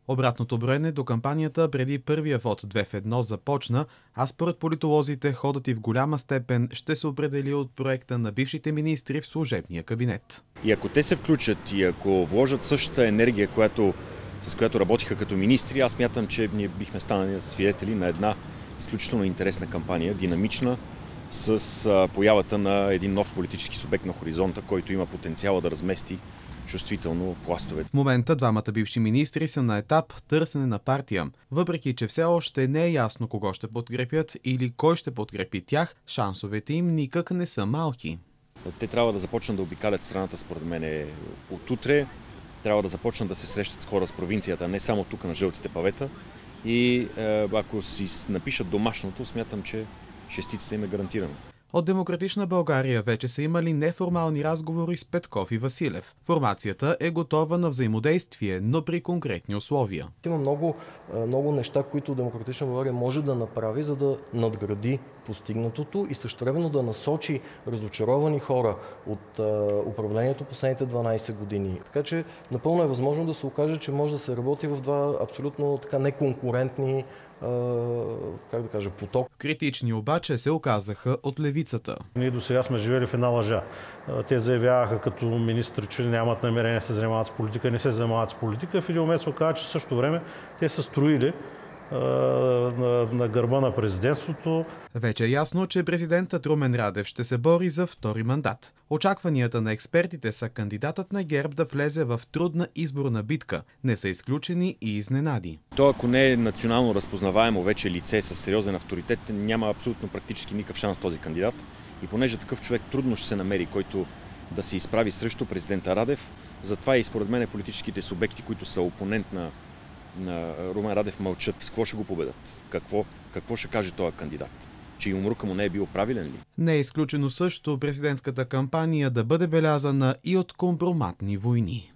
Обратното броене до кампанията преди първия вод 2 в 1 започна, а според политолозите ходът и в голяма степен ще се определи от проекта на бившите министри в служебния кабинет. И ако те се включат и ако вложат същата енергия, с която работиха като министри, аз смятам, че ние бихме станали свидетели на една изключително интересна кампания, динамична, с появата на един нов политически субект на хоризонта, който има потенциала да размести чувствително пластове. В момента двамата бивши министри са на етап търсене на партия. Въпреки че все още не е ясно кого ще подкрепят или кой ще подкрепи тях, шансовете им никак не са малки. Те трябва да започнат да обикалят страната, според мен, от утре. Трябва да започнат да се срещат с хора с провинцията, не само тук на жълтите павета. И ако си напишат домашното, смятам, че шестицата им е гарантирано. От Демократична България вече са имали неформални разговори с Петков и Василев. Формацията е готова на взаимодействие, но при конкретни условия. Има много неща, които Демократична България може да направи, за да надгради постигнатото и същевременно да насочи разочаровани хора от управлението последните 12 години. Така че напълно е възможно да се окаже, че може да се работи в два абсолютно неконкурентни поток. Критични обаче се оказаха от левицата. Ние до сега сме живели в една лъжа. Те заявяваха като министри, че нямат намерение да се занимават с политика, не се занимават с политика. В един момент се оказа, че в същото време те са строили на гърба на президентството. Вече е ясно, че президентът Румен Радев ще се бори за втори мандат. Очакванията на експертите са кандидатът на ГЕРБ да влезе в трудна изборна битка. Не са изключени и изненади. То, ако не е национално разпознаваемо вече лице с сериозен авторитет, няма абсолютно практически никакъв шанс този кандидат. И понеже такъв човек трудно ще се намери, който да се изправи срещу президента Радев, затова и според мен политическите субекти, които са опонент на Румен Радев, мълчат. С какво ще го победат? Какво ще каже този кандидат? Че и умрука му не е бил правилен ли? Не е изключено също президентската кампания да бъде белязана и от компроматни войни.